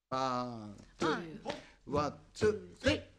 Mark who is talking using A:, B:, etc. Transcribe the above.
A: ワン、ツー、
B: One,
A: ワン、ツー、スリー。